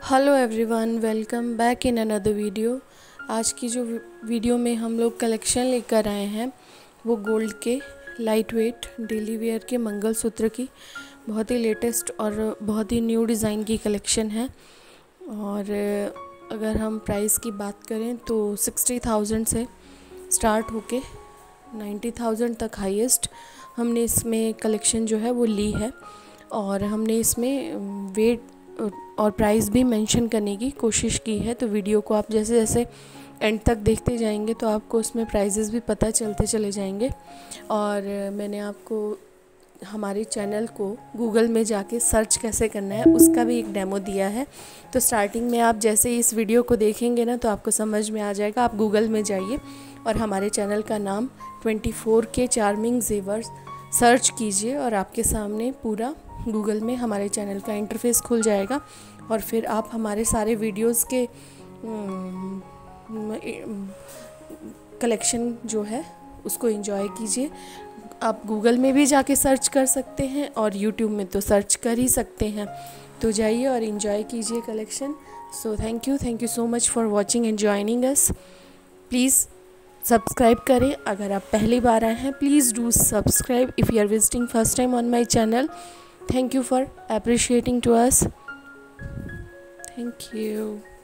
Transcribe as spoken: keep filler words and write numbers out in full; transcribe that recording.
Hello everyone, welcome back in another video. आज की जो वीडियो में हम लोग कलेक्शन लेकर आए हैं वो गोल्ड के लाइट वेट डेली वेयर के मंगलसूत्र की बहुत ही लेटेस्ट और बहुत ही न्यू डिज़ाइन की कलेक्शन है। और अगर हम प्राइस की बात करें तो सिक्सटी थाउजेंड से स्टार्ट होके नाइन्टी थाउजेंड तक हाईएस्ट हमने इसमें कलेक्शन जो है वो ली है। और हमने इसमें वेट और प्राइस भी मेंशन करने की कोशिश की है। तो वीडियो को आप जैसे जैसे एंड तक देखते जाएंगे तो आपको उसमें प्राइजेस भी पता चलते चले जाएंगे। और मैंने आपको हमारे चैनल को गूगल में जाके सर्च कैसे करना है उसका भी एक डेमो दिया है। तो स्टार्टिंग में आप जैसे इस वीडियो को देखेंगे ना तो आपको समझ में आ जाएगा। आप गूगल में जाइए और हमारे चैनल का नाम ट्वेंटी फोर के चार्मिंग जेवर्स सर्च कीजिए और आपके सामने पूरा गूगल में हमारे चैनल का इंटरफेस खुल जाएगा। और फिर आप हमारे सारे वीडियोस के कलेक्शन जो है उसको एंजॉय कीजिए। आप गूगल में भी जाके सर्च कर सकते हैं और यूट्यूब में तो सर्च कर ही सकते हैं। तो जाइए और एंजॉय कीजिए collection. So thank you thank you so much for watching and joining us. Please subscribe करें। अगर आप पहली बार आए हैं please do subscribe if you are visiting first time on my channel. Thank you for appreciating to us. Thank you.